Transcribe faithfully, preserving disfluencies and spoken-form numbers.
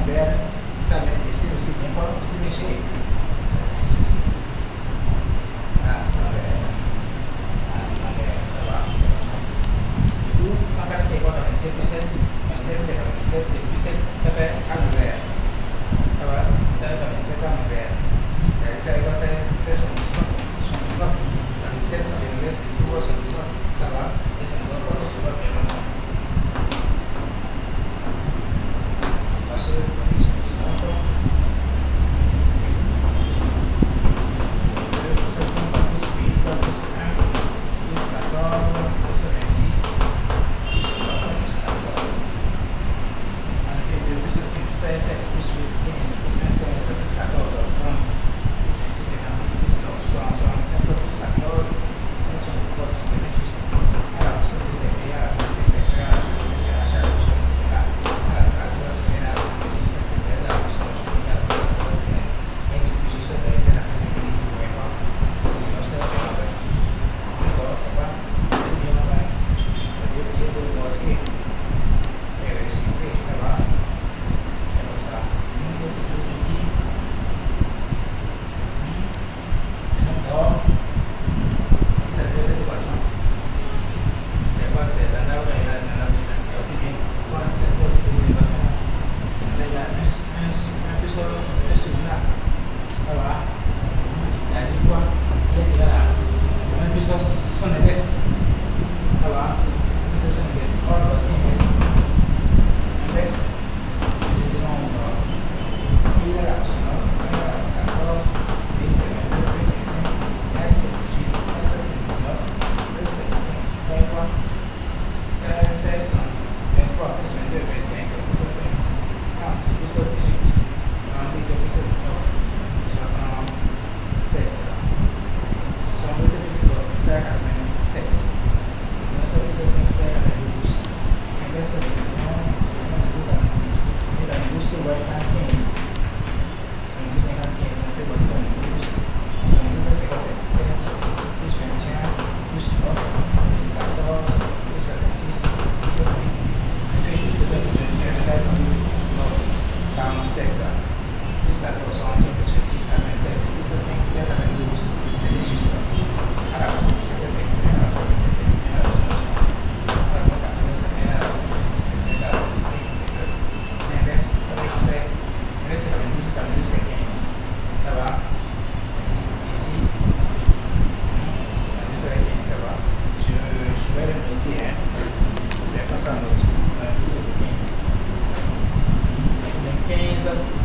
envers, ça va être ici aussi bien quoi, aussi bien chez. Ah, envers. Ah, envers, ça va. Du coup, cent quarante-trois, vingt-sept plus sept, vingt-sept, c'est vingt-sept, et puis sept, ça fait à l'envers. Ça va, ça va vingt-sept à l'envers. Ça va, c'est son dix-neuf. vingt-sept, vingt-neuf, c'est toujours son dix-neuf. Ça va, et son dix-neuf, ça va bien longtemps. Parce que si son dix-neuf, ça c'est pas plus huit, plus un, plus quatorze, plus vingt-six, plus neuf, plus quatorze. En fait, deux plus seize, sept plus huit, quinze, plus un, sept, plus quatorze, trente, plus vingt-six, cinquante-six, plus neuf, soixante, soixante-cinq, plus quatorze, plus soixante-trois, plus vingt-huit, alors plus plus c'est B, alors plus c'est C, alors plus c'est H, alors plus c'est A, alors plus c'est N, alors plus c'est C, alors plus c'est C, alors plus c'est N, et plus c'est juste de l'interaction de l'unité de mémoire. Donc c'est bien en fait. Donc c'est pas le bien en fait. Le bien de moitié. Et le chiffre, ça va. Et comme ça. Nous, c'est le petit. Donc, c'est la deuxième équation. C'est quoi? C'est l'un ou l'un plus un. C'est aussi bien. C'est aussi bien l'équation. Là, il y a un plus un sur là. Voilà. Il y a dit quoi? Il y a dit là. un plus son S. Voilà. un plus son S. Or, aussi S. S. Il y a nombre. Il y a la neuf. Il y a la quatorze. Et c'est vingt-deux. Puis c'est cinq. Là, c'est dix-huit. Là, ça c'est dix-neuf. Puis c'est cinq. Là, quoi? C'est vingt-trois. Plus vingt-deux. vingt-cinq. Plus cinq. trente. Plus dix-huit. trente-huit. Plus dix-neuf. soixante-sept. soixante-huit plus dix-neuf. C'est quatre-vingt-sept. neuf plus cinq, c'est quatre-vingt-douze. Inverse de vingt-et-un. Et quatre-vingt-douze, c'est quinze. quatre-vingt-douze, cinquante-quinze. On fait quoi? C'est quatre-vingt-douze. quatre-vingt-douze, c'est quoi? C'est dix-sept. Plus vingt et un. Plus neuf. Plus quatorze. Plus vingt-six. Plus cinq. Et puis, c'est vingt et un. C'est dix-neuf. quarante-sept. Plus quatorze. soixante-quinze. Plus vingt-six. quatre-vingt-sept. Plus cinq. C'est quatre-vingt-douze. C'est juste là. Alors, c'est que c'est que alors, c'est que alors, c'est que alors, quatorze, c'est que alors, c'est que alors, c'est que l'inverse, ça va être fait. L'inverse, c'est quatre-vingt-douze. quatre-vingt-douze, c'est quinze. Ça va? Ici. Ici. quatre-vingt-douze, c'est quinze. Ça va? Je, je vais le noter, hein. Je vais passer en note. quatre-vingt-douze, c'est quinze. quinze.